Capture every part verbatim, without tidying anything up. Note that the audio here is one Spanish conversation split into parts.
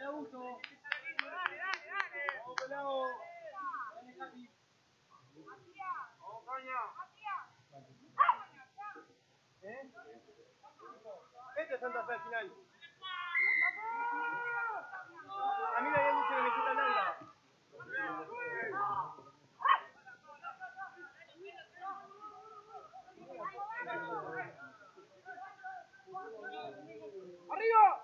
Augusto. Dale, dale, dale. Vamos, pelado. Dale, Katy. Vamos, caña. ¿Eh? Este es Santa Fe al final. A mí me habían dicho que me quita blanca. ¡Arriba!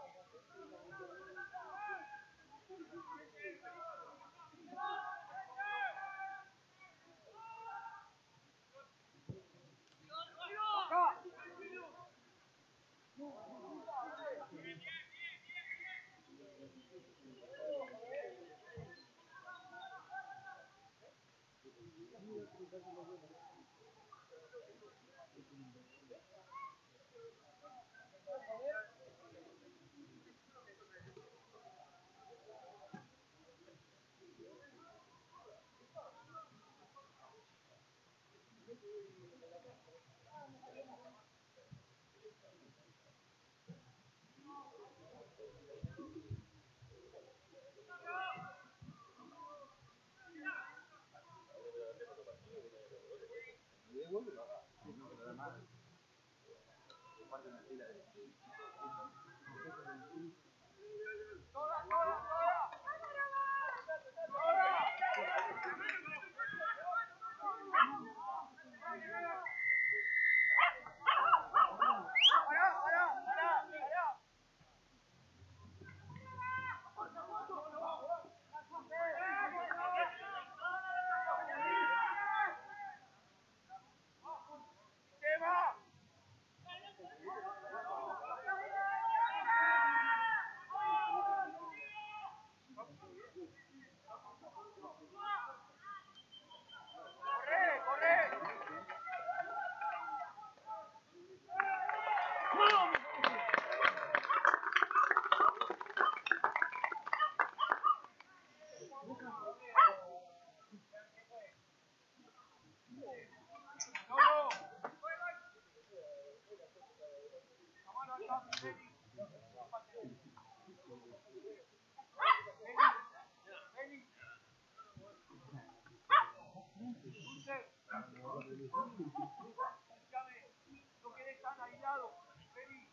No querés tan aislado, Feli.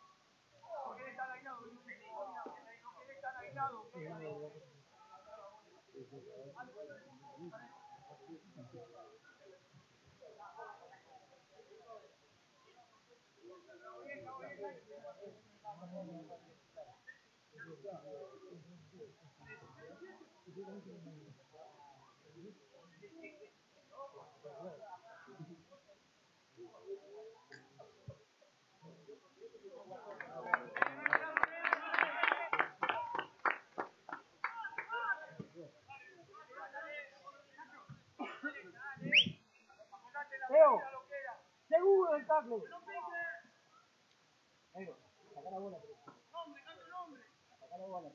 No querés tan aislado, no querés tan aislado. Leo, seguro del tackle. Negro, saca la bola. Nombre, canta el nombre. Saca la bola.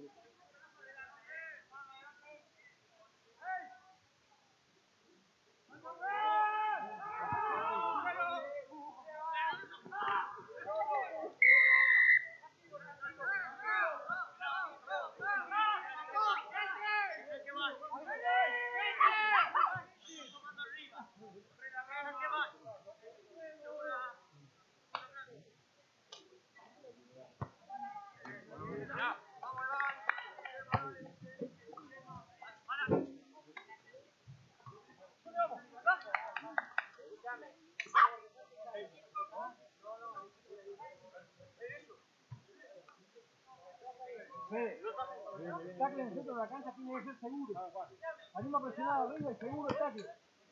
El tackle en el centro de la cancha tiene que ser seguro. Salimos presionados arriba y seguro el tackle.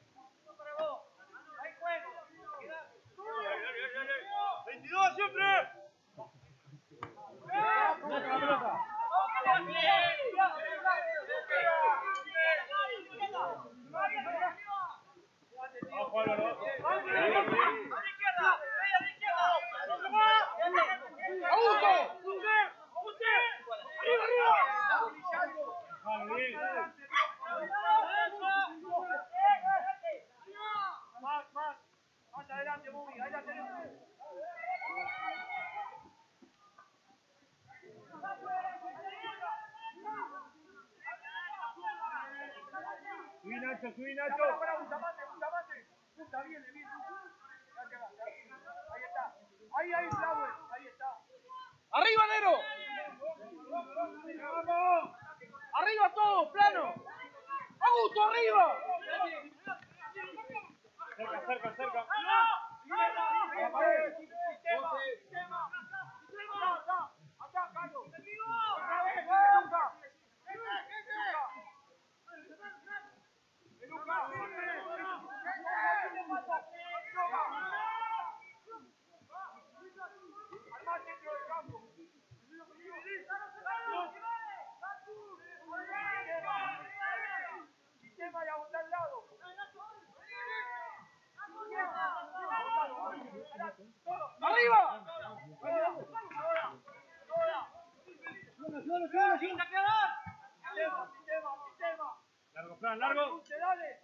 ¡Hay juego! ¡veintidós siempre! ¡Toma la pelota! ¡Vamos, Juan, no! Más, más, más adelante, Bobby, ahí la tenemos. Nacho, subí, Nacho. Para, para, Bustamante, Bustamante. Punta, viene, viene. Ahí está. Ahí, ahí, Flower. Ahí está. ¡Arriba, Nero! ¡Vamos! ¡Arriba todos, plano! ¡Augusto, arriba! Cerca, cerca, cerca. Sistema, sistema. Acá, acá, Carlos. Otra vez, Luca. Armar dentro del campo. Sistema y a botar al lado. ¡Arriba! Sistema, sistema, sistema. Largo, plan, largo. Dale.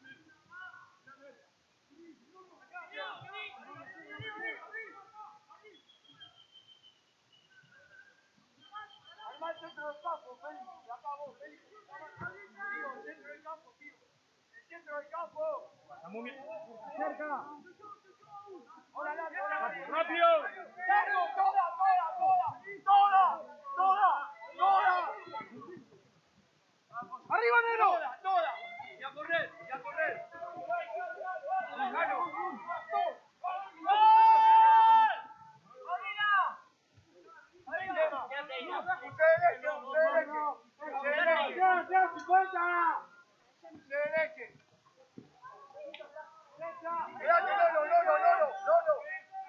Armar el centro del campo, Félix. Se acabó, Félix. Tío, el centro del campo, tío. El centro del campo. Estamos bien. Cerca. Ahora, dale, ahora, dale. ¡Rápido! ¡Largo! ¡Toda, toda, toda! ¡Toda! ¡Toda! ¡Toda! ¡Arriba, Nero! ¡Toda, toda! Y a correr, y a correr. ¡Gano! ¡Quédate, Lolo, Lolo, Lolo, Lolo!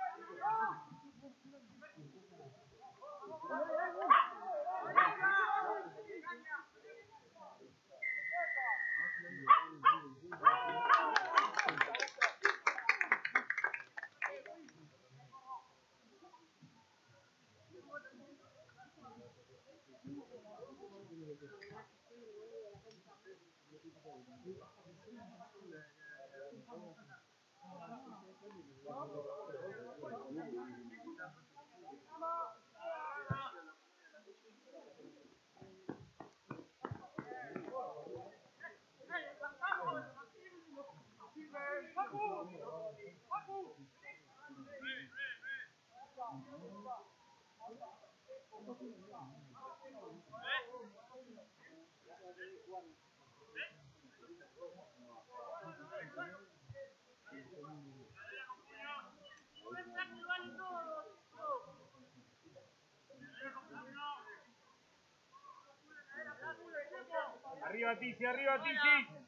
Arriba, Tizi, arriba, Tizi.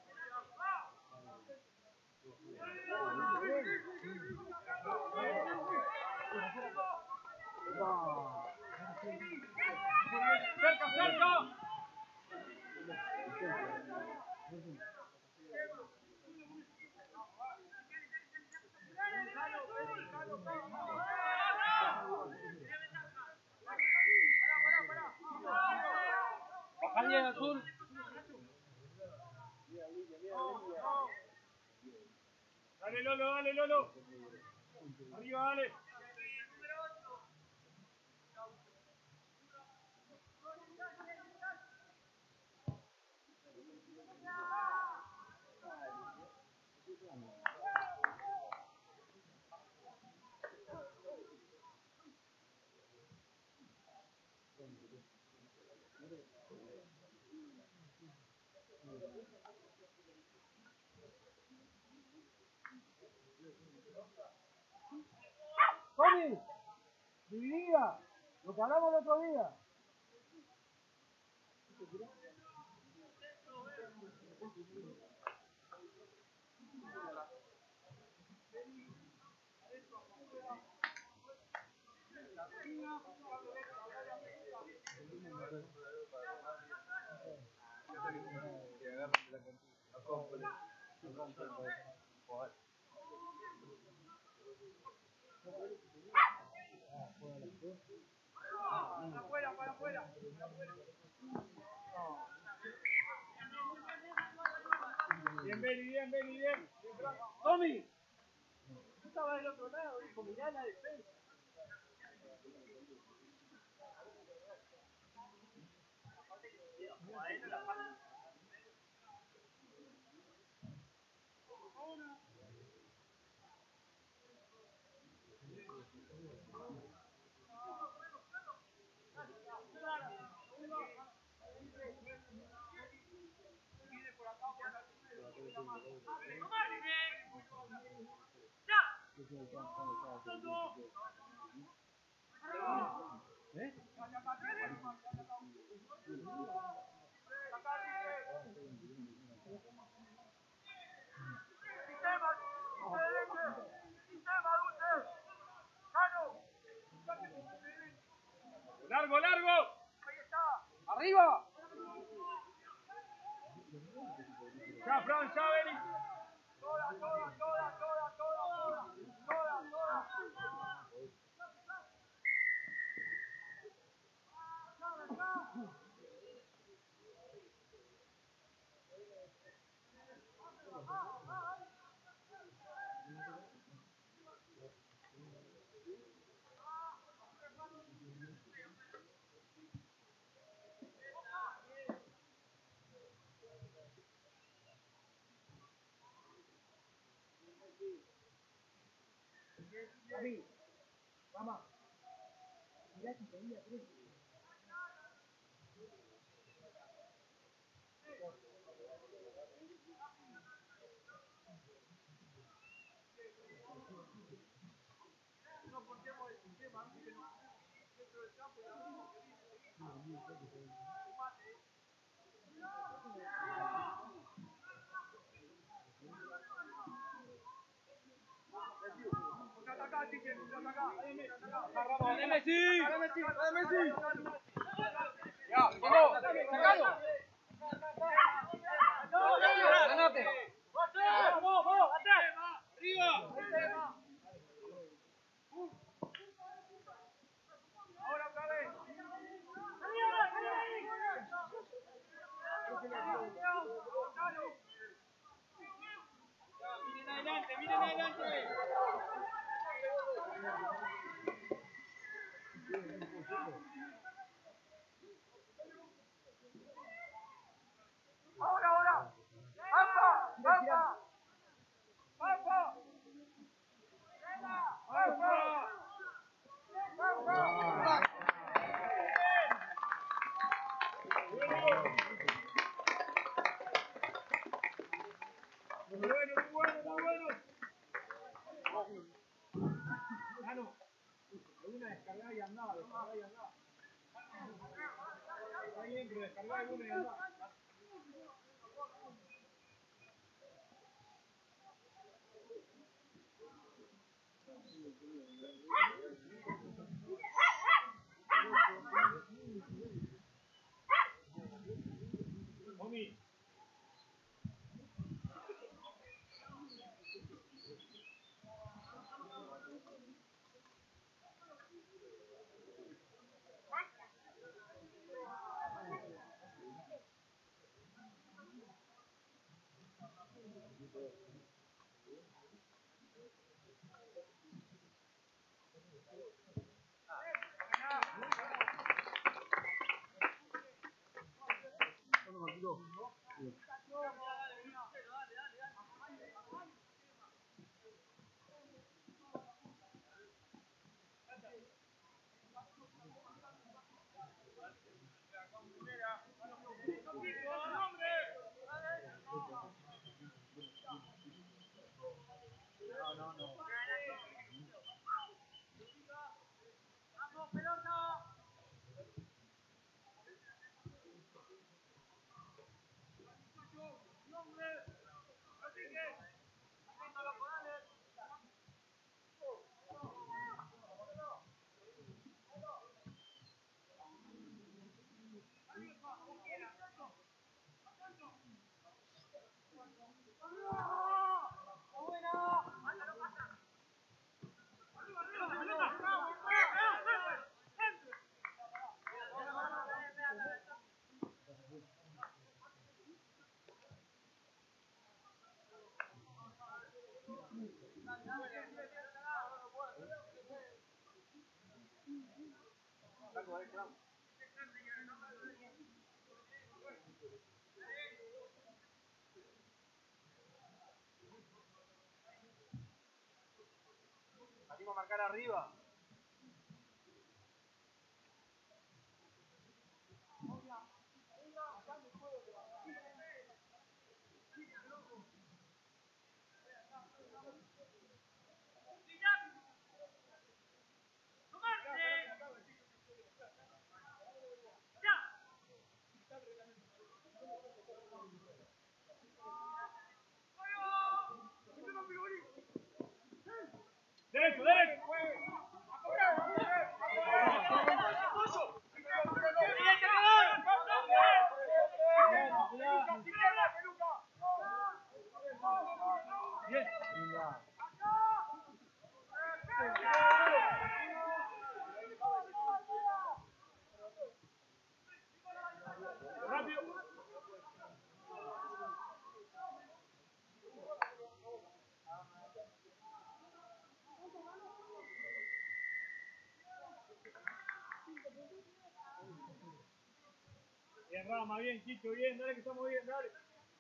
¡Cerca, cerca! Baja bien, Azul. Dale, Lolo, dale, Lolo. Arriba, dale. Tommy, dividida, lo que hablamos el otro día. Para afuera, para afuera. Bien, Beli, bien, Beli, bien. Tommy, tú estabas del otro lado, dijo, mirá la defensa. ¿Eh? ¡Largo, largo! ¡Arriba! ¡Ya, Fran, ya, vení! Toda, toda, toda, toda, toda, toda, toda, toda. David, vamos. Mirá si tenía tres. No contemos el sistema, miren, dentro del campo y arriba, que dice. Contraatacá, Chiche, contraatacá. ¡Dale, Messi! ¡Dale, Messi! ¡Dale, Messi! ¡Ya, vamos! ¡Sacalo! ¡Ganate! ¡Vamos, vamos! ¡Atrás! ¡Arriba! Ahora otra vez. ¡Miren adelante, miren adelante! Ahora, ahora. ¡Alfa! ¡Alfa! ¡Alfa! ¡Alfa! ¡Alfa! Muy bueno, muy bueno, muy bueno. Mano, alguna descargada y andaba, descargada y andaba. Está bien, pero descargada alguna y andaba. Tommy. Salimos a marcar arriba. Derecho, derecho. Rápido. Bien, Rama, bien, Chicho, bien, dale que estamos bien, dale.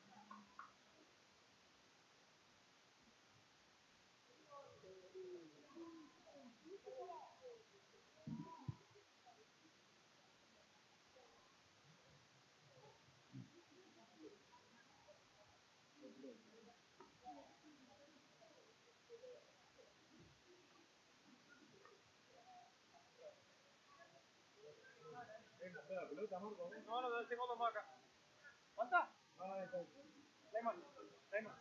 Venga, espera, pelota, Marco. No, no, tengo dos más acá. ¿Cuántas? Ah, está. Lemon, lemon.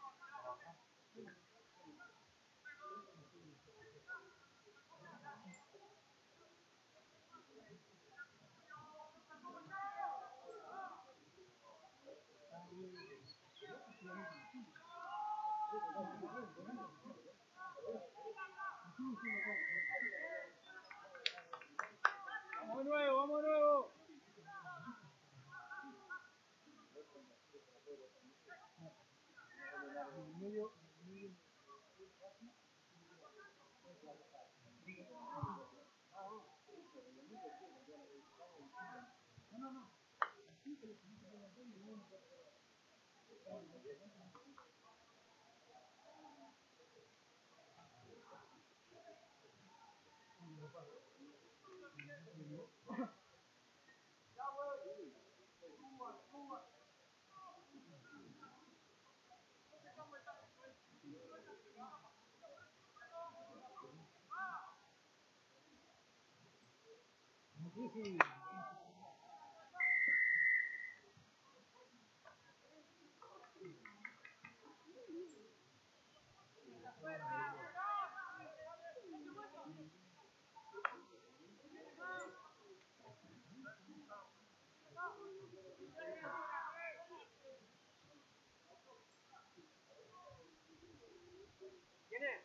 Vamos de nuevo, vamos de nuevo. ¿Quién es?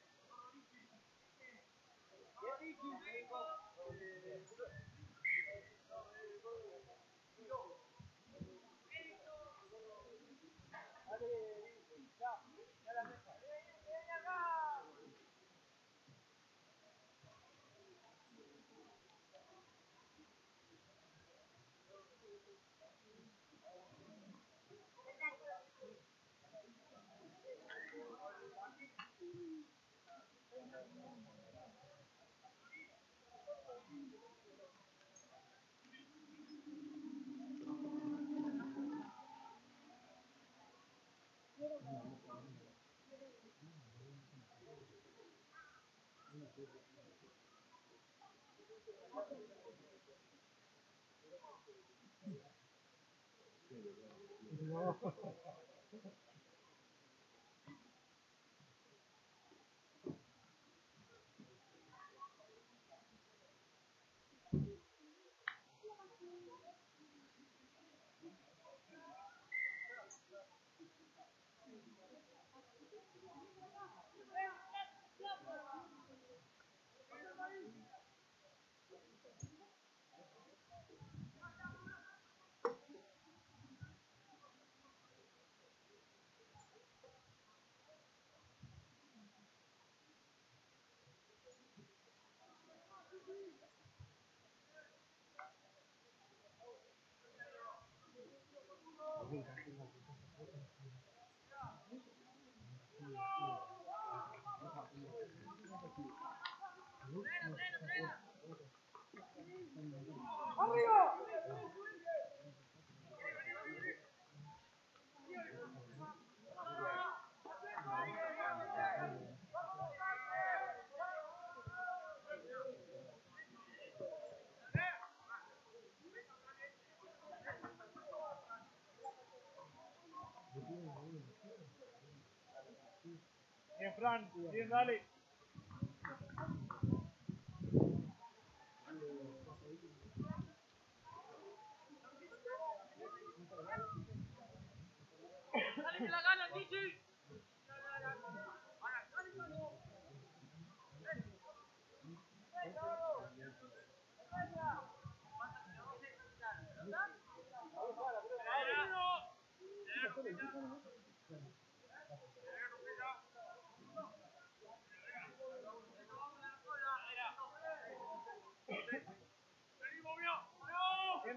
Bien, Fran, bien, dale.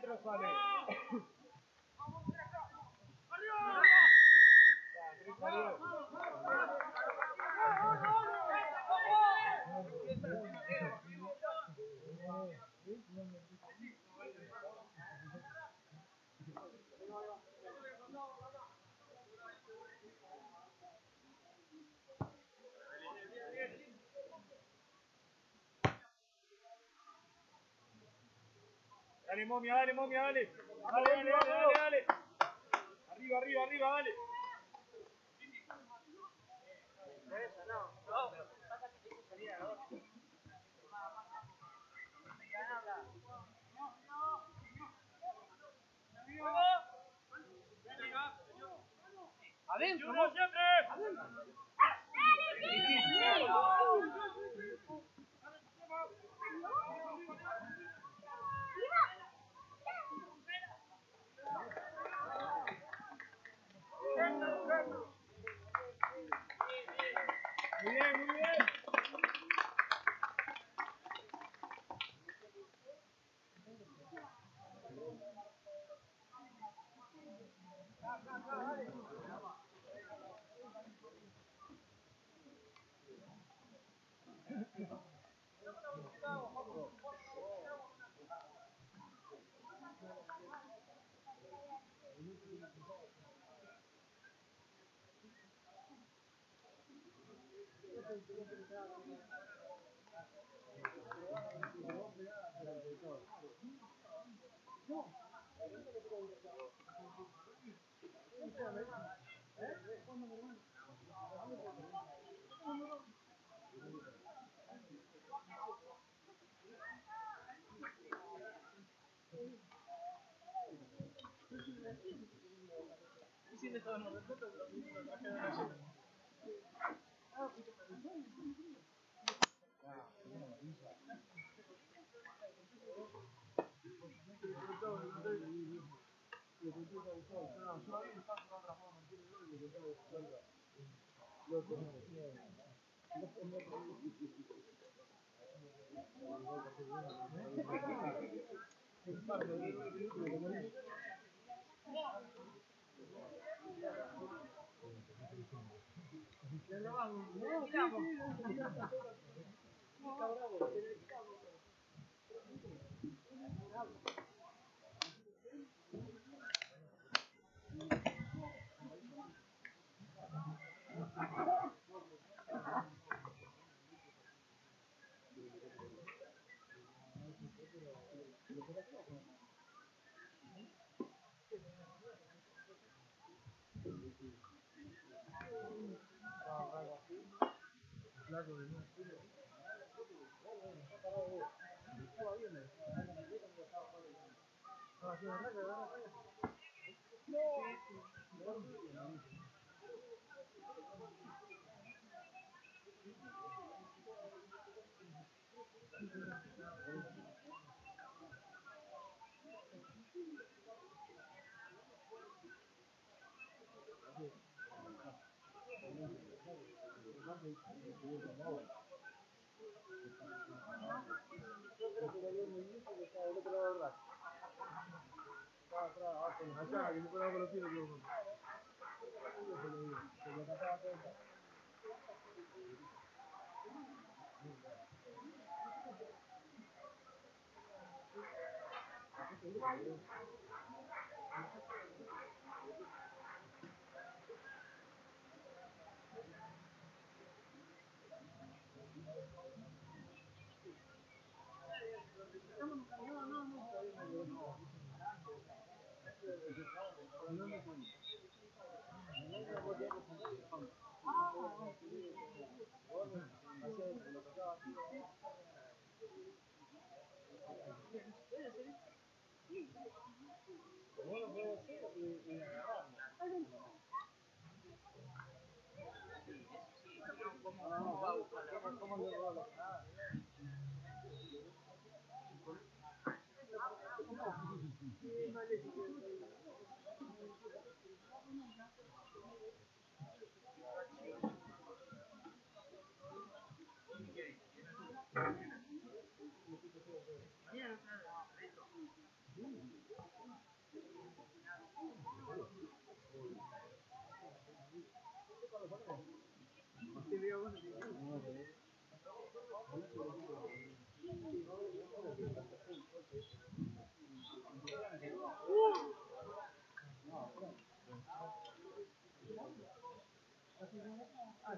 centro sale. Dale, momia, dale, momia, dale. Dale, dale, dale, dale, dale. Arriba, arriba, arriba, dale. Adentro, no siempre. Muy bien, muy bien.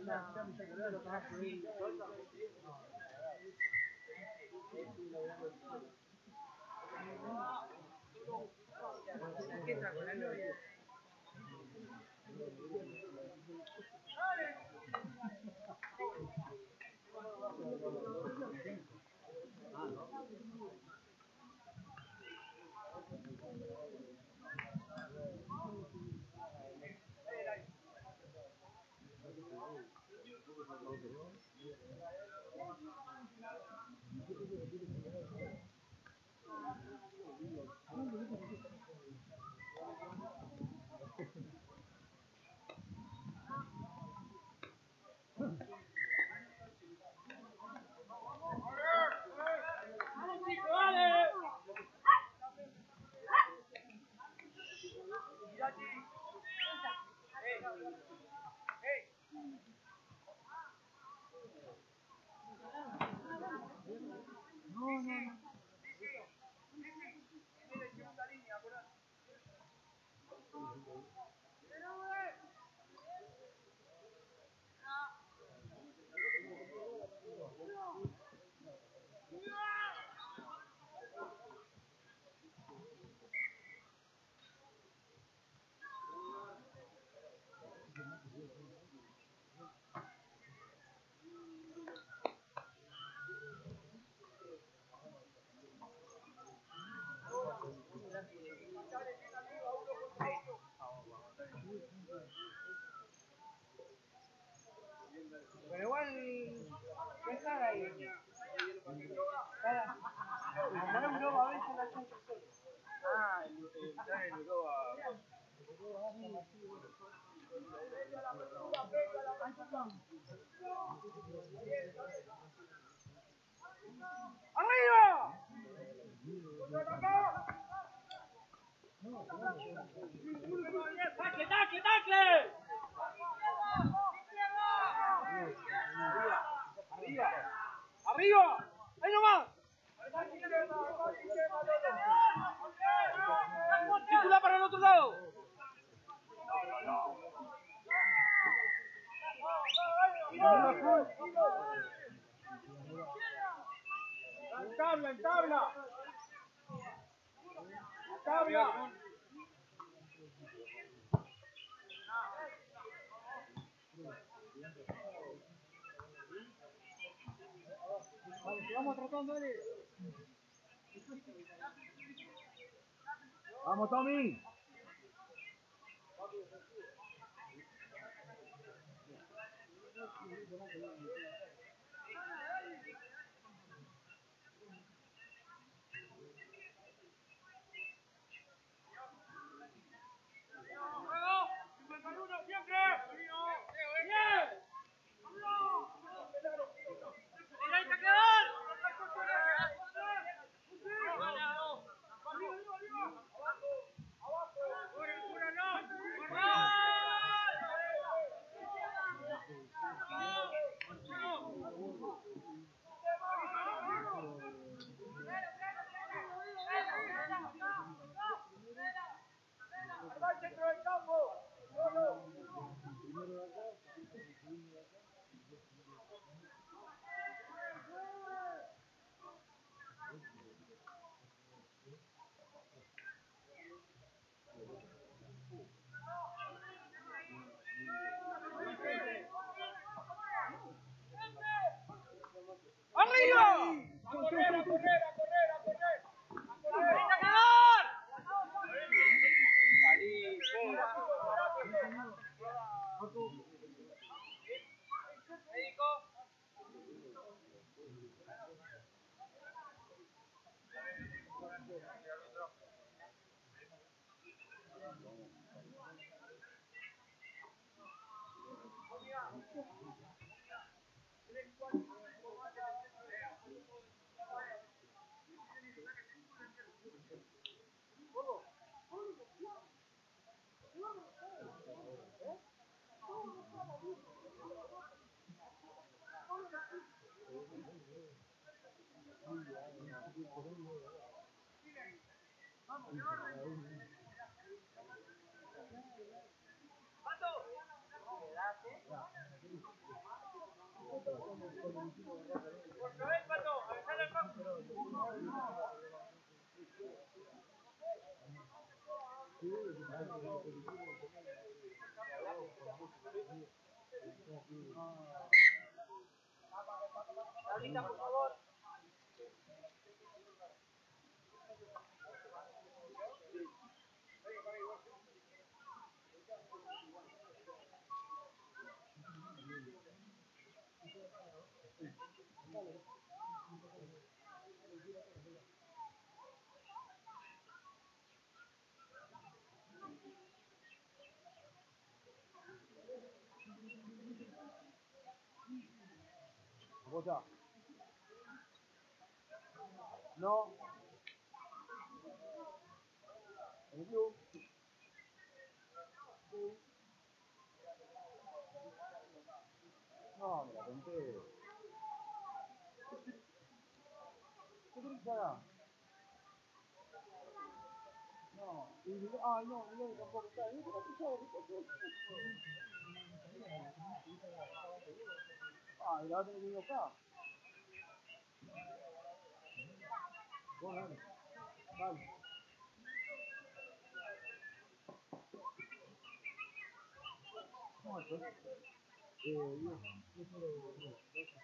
Pero igual, ¿qué está ahí? Para, mandar un globo a ver si la gente solo. Ah, el el globo a... ¡Arriba! ¡Tacle, tacle, tacle! ¡Arriba! ¡Arriba! ¡Ahí nomás! ¡Circula para el otro lado! ¡En tabla, en tabla! ¡Tabla! Vamos tratando de... ¡Vamos, Tommy! ¡Dentro del campo! ¡Solo! ¡Arriba! ¡A correr, a correr, a correr, a correr! ¡A correr! ¡A quedar! Ahorita, por favor. Apoya. No. Thank you. No, me la conté. ¿Qué grita? No. Y digo, ah, no, no, tampoco está. Y digo, ¿qué ah, y la otra que vino acá. Bueno, dale. Dale. ¿Cómo es eso? Eh, yo, yo solo, no,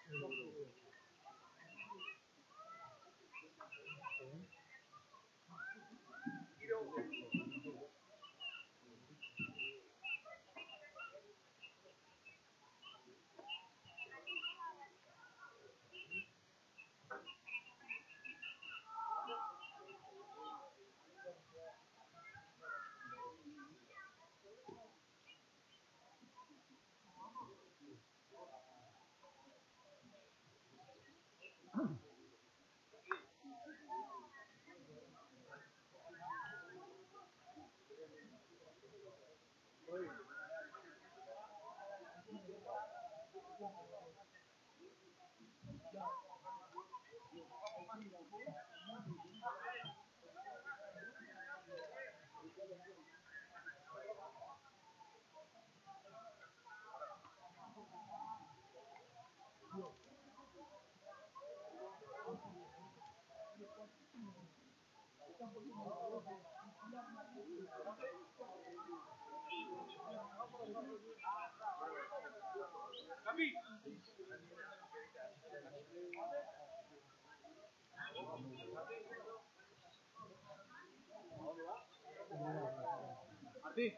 Martí.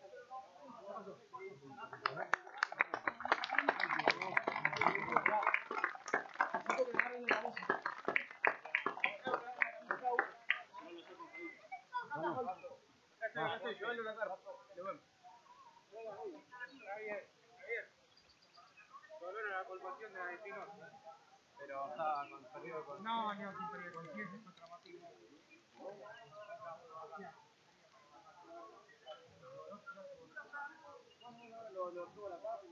Llévalo una carta. Llévalo. Javier, Javier. Solo era la colpación de la de Pinot. Pero estaba con perdido con. No, no, sin perdido con diez es otra máquina. lo, lo subo a la casa.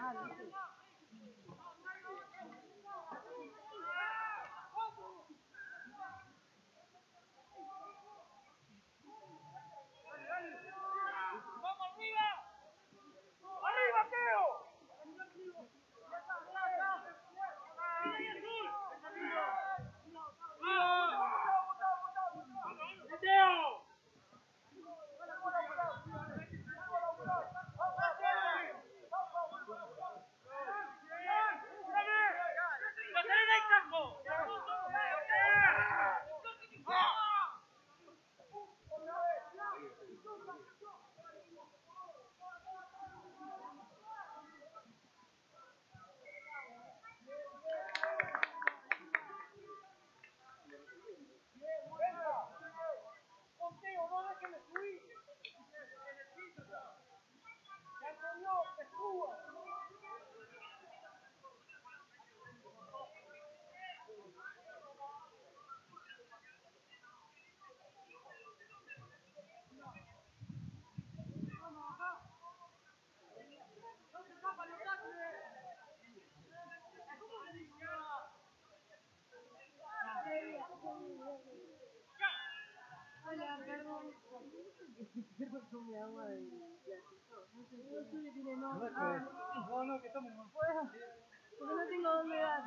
Hola, perdón. Tome agua de no sé, tiene no. No, es que, no, no, que estamos mal. Porque no tengo dónde dar.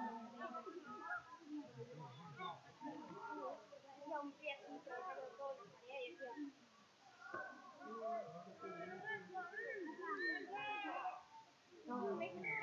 Era un pedacito de saco todo la pared y decía. No.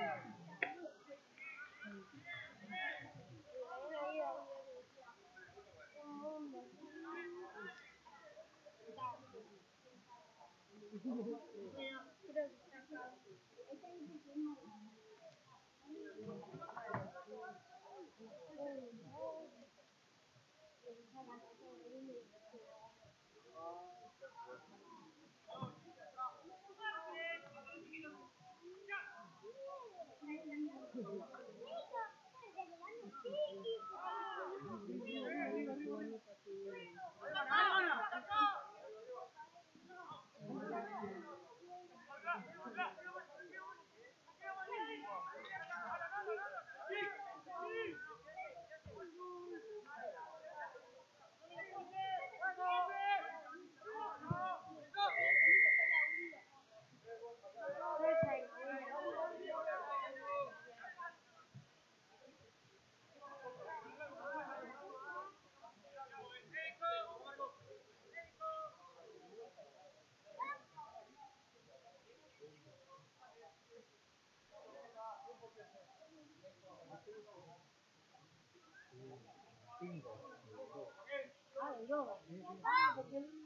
Ah, de yoga. Ah, porque él...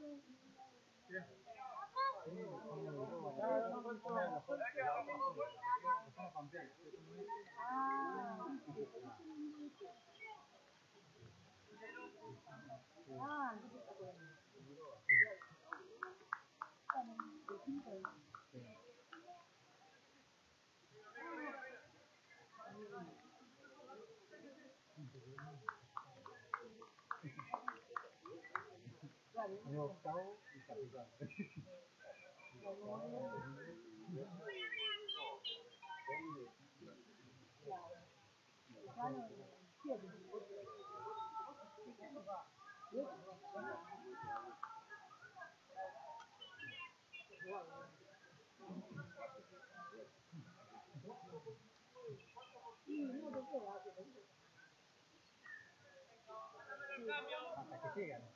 Ah, no se está bueno. Mi octavo y capitán. Hasta que llegan.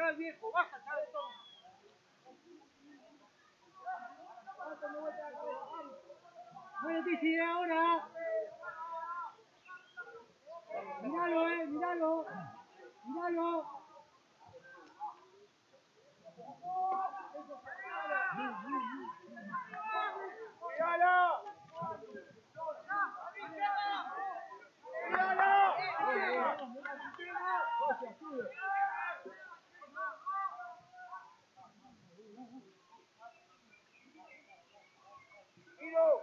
atrás, viejo, baja acá de todo. Muévete, sigue ahora. Míralo, eh, míralo. Míralo. ¡Míralo! ¡Miro!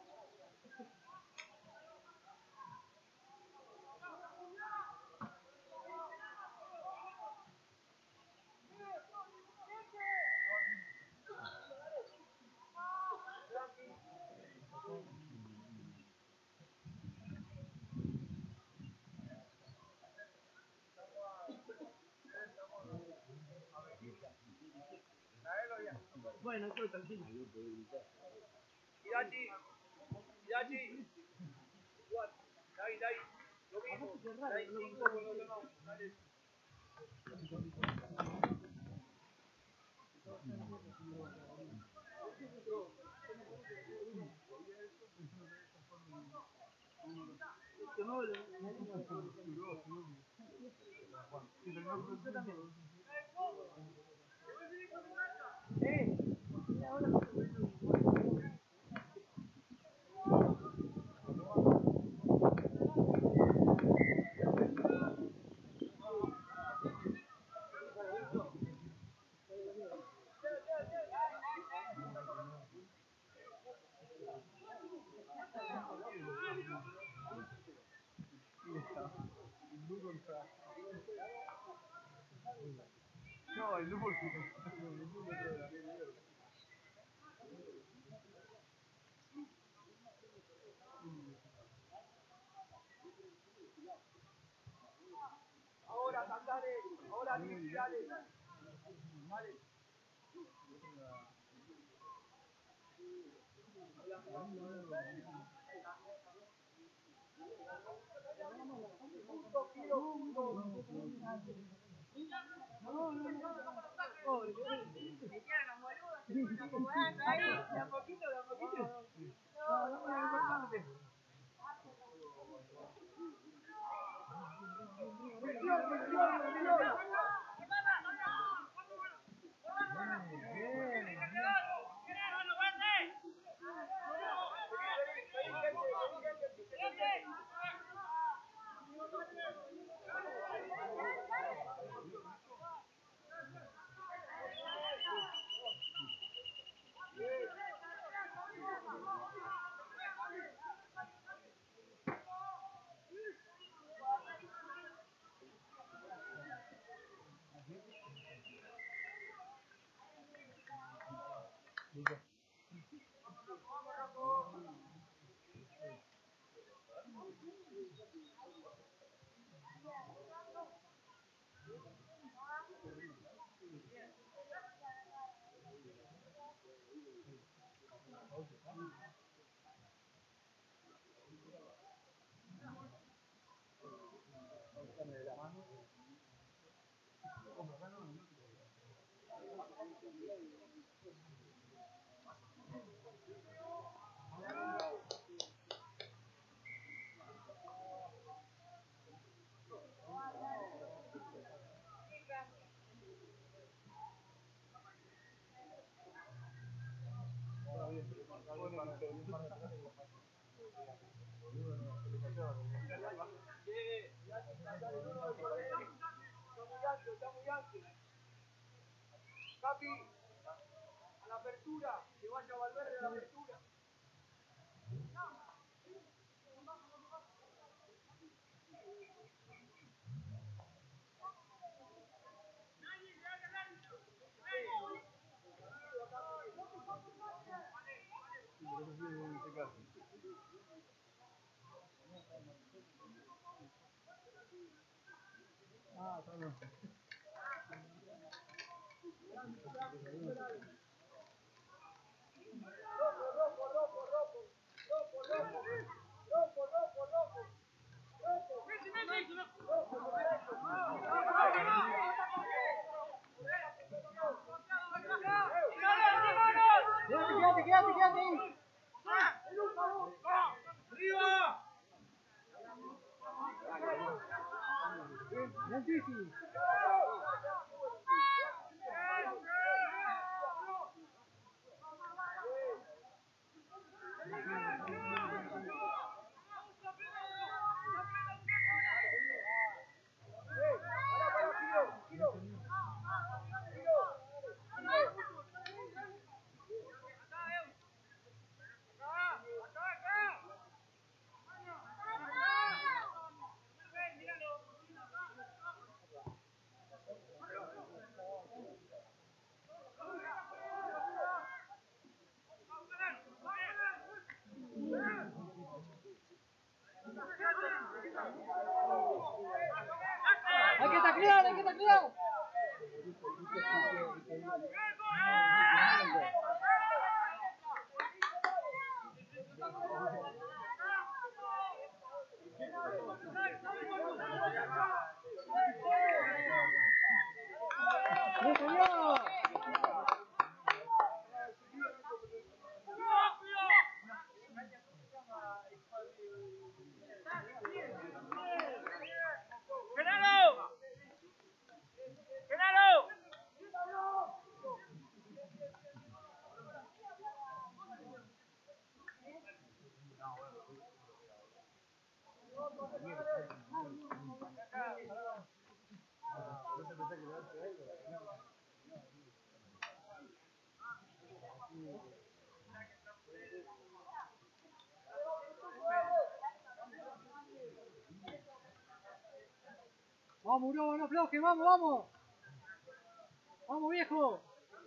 Bueno, estoy tranquilo. Irachi, Irachi, Juan, Dai, Dai, lo mismo, Dai cinco con los demás, dale. No, el lupo sí. Ahora, Santare, ahora, Luis, dale. Dale. Punto, kilo, punto. No, no, no. Pobre, pobre. Me quedan los boludos, se fueron acomodando ahí, de a poquito, de a poquito. No, no, no, no. Presión, presión, presión. Está muy ancho. Capi, a la apertura, que vaya Valverde a la apertura. Ah, está bien. Rojo, rojo, rojo, rojo. Rojo, rojo. Rojo, rojo, rojo. Rojo. Rojo, correcto. quédate, quédate, quédate ahí. ¡Arriba! Grandísimo. Hay que taclear, hay que taclear. ¡Sí, señor! ¡Genaro! ¡Genaro! Vamos, bro, no aflojes, vamos, vamos. Vamos, viejo.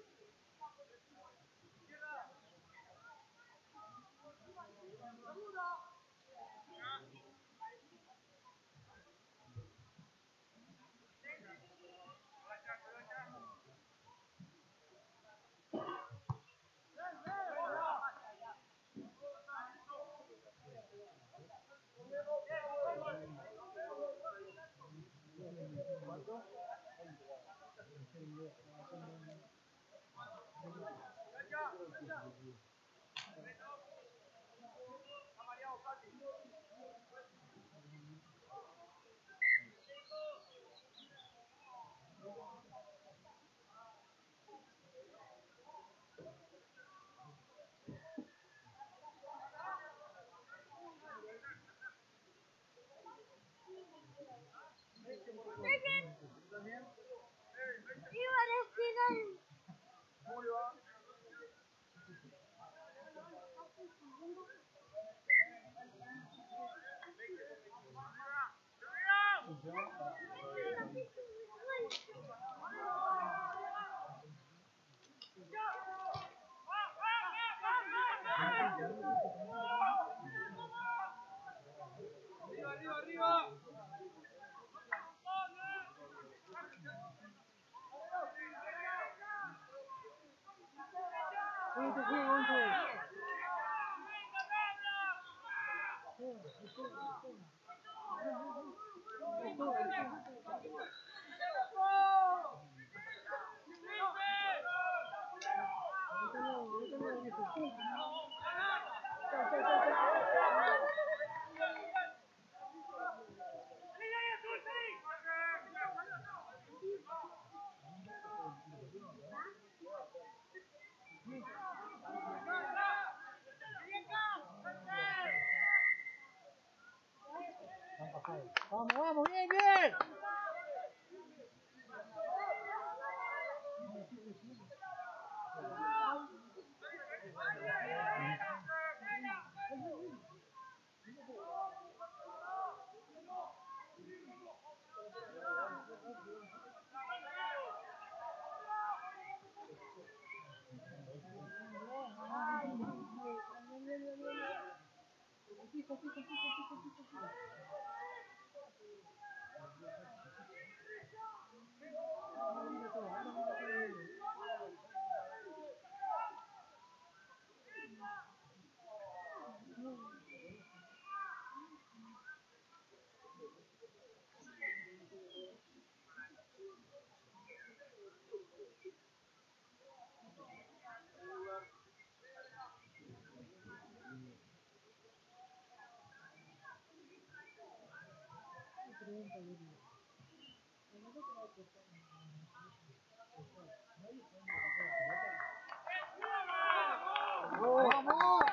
¡Arriba, arriba, arriba! Vente, juego, vente. Vamos, vamos, bien, bien. ¡Vamos!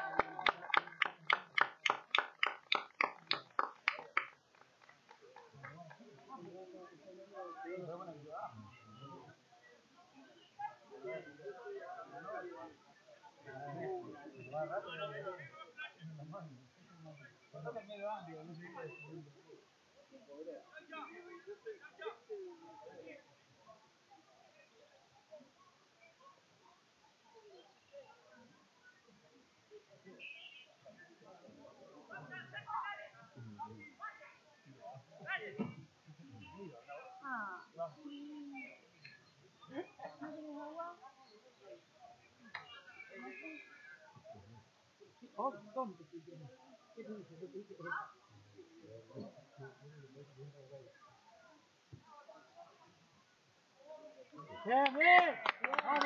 Bien, bien.